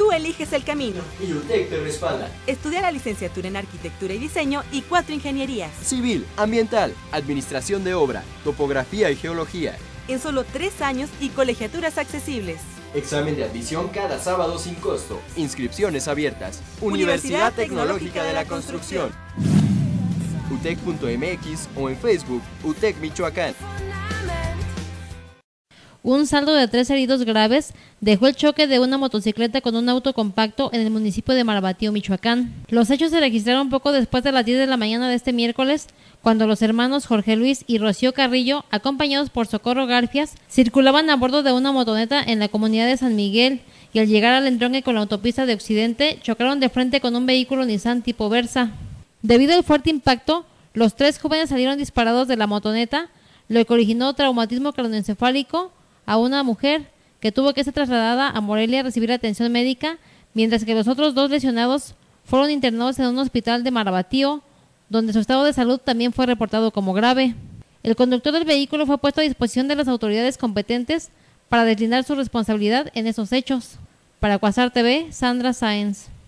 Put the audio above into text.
Tú eliges el camino. Y UTEC te respalda. Estudia la licenciatura en Arquitectura y Diseño y 4 ingenierías. Civil, ambiental, administración de obra, topografía y geología. En solo 3 años y colegiaturas accesibles. Examen de admisión cada sábado sin costo. Inscripciones abiertas. Universidad Tecnológica de la Construcción. UTEC.mx o en Facebook UTEC Michoacán. Un saldo de 3 heridos graves dejó el choque de una motocicleta con un auto compacto en el municipio de Marabatío, Michoacán. Los hechos se registraron poco después de las 10 de la mañana de este miércoles, cuando los hermanos Jorge Luis y Rocío Carrillo, acompañados por Socorro Garfias, circulaban a bordo de una motoneta en la comunidad de San Miguel y al llegar al entronque con la autopista de Occidente, chocaron de frente con un vehículo Nissan tipo Versa. Debido al fuerte impacto, los 3 jóvenes salieron disparados de la motoneta, lo que originó traumatismo craneoencefálico a una mujer que tuvo que ser trasladada a Morelia a recibir atención médica, mientras que los otros 2 lesionados fueron internados en un hospital de Marabatío, donde su estado de salud también fue reportado como grave. El conductor del vehículo fue puesto a disposición de las autoridades competentes para deslindar su responsabilidad en esos hechos. Para Cuasar TV, Sandra Sáenz.